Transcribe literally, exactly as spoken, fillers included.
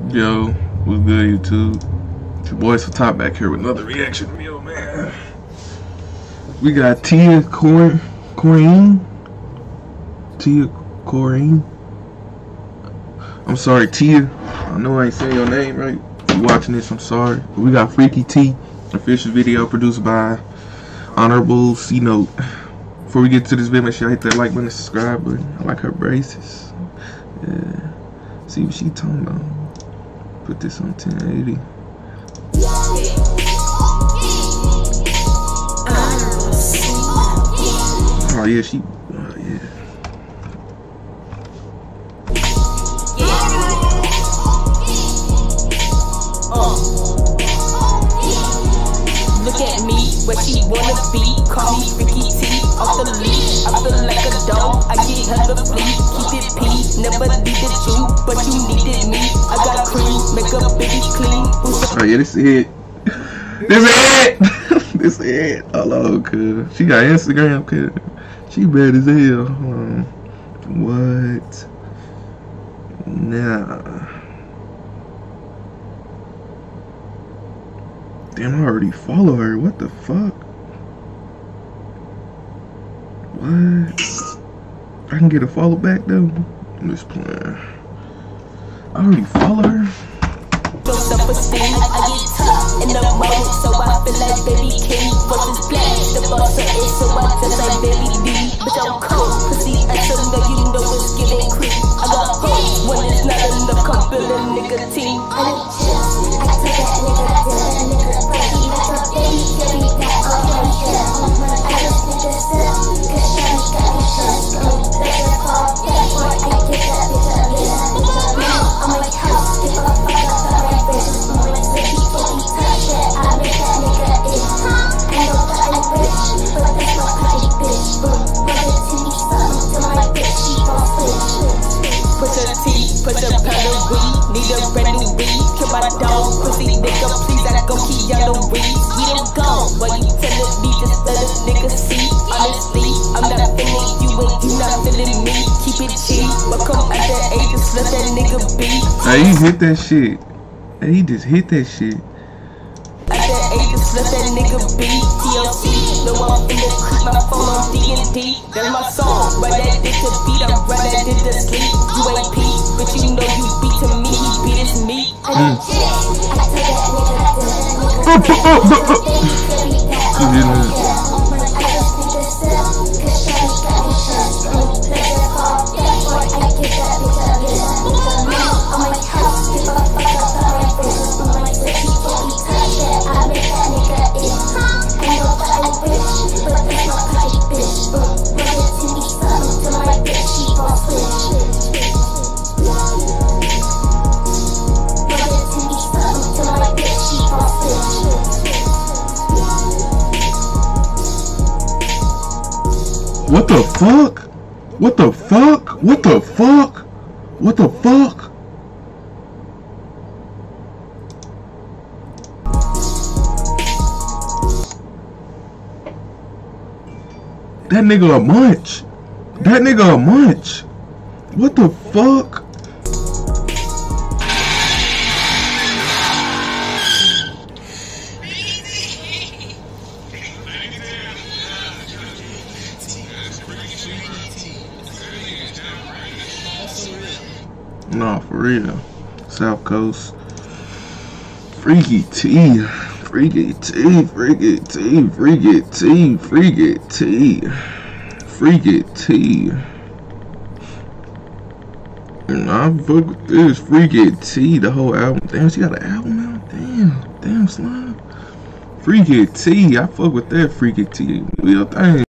Yo, what's good, YouTube? It's your boys for Top back here with another reaction video, man. We got Tia Cor Corine. Tia Corine. I'm sorry, Tia. I know I ain't saying your name right. If you're watching this, I'm sorry. But we got Freaky T, official video produced by Honorable C Note. Before we get to this video, make sure you hit that like button and subscribe button. I like her braces. Yeah. See what she talking about. Put this on ten eighty. Oh yeah, she. Uh, yeah. Look at me, where she wanna be. Call me Freaky T, off the leash. I feel like a dog, I get hella flea. Keep it P, never needed you, but you needed me. I got cream, make a baby clean. Oh yeah, this is it. This is it. This is it. Hello, cuz. She got Instagram, cuz. She bad as hell. Um, what? Nah. Damn, I already follow her. What the fuck? What? I can get a follow back though. I'm just playing. I already follow her. Self-esteem, I get tough in the moment, so I feel like baby king. Versus black, the boss of it, so I just like baby D. But don't cold, pussy until know you know it's getting quick. I got hope when it's not enough, come feeling nigga team. I just, I took that nigga down, nigga, but he like a baby, baby, that all my shit. I just did this up, cause Shawty got me trust. Let her fall back, or I get that bitch up, yeah. I'm like, house, give a fuck up. Put the pedal weed, need a brand new weed. Kill my dog, pussy nigga, please. I go keep yellow weeds. We done gone, what you telling me? Just let a nigga see. Honestly, I'm not feeling you and you not feeling me. Keep it cheap, but come at that age, just let that nigga be. Hey, he hit that shit. Hey, he just hit that shit. At that age, just let that nigga be. T L C, no I'm finna keep my phone on D and D. That's my song, right that did to beat, I'm right that did to sleep. You ain't P, but you know you beat to me, he beat is me. Mm. What the fuck? What the fuck? What the fuck? What the fuck? That nigga a munch. That nigga a munch. What the fuck? No, for real. South Coast. Freaky T. Freaky T. Freaky T. Freaky T. Freaky T. Freaky T. And I fuck with this Freaky T. The whole album. Damn, she got an album out. Damn. Damn, slime. Freaky T. I fuck with that Freaky T. Real thing.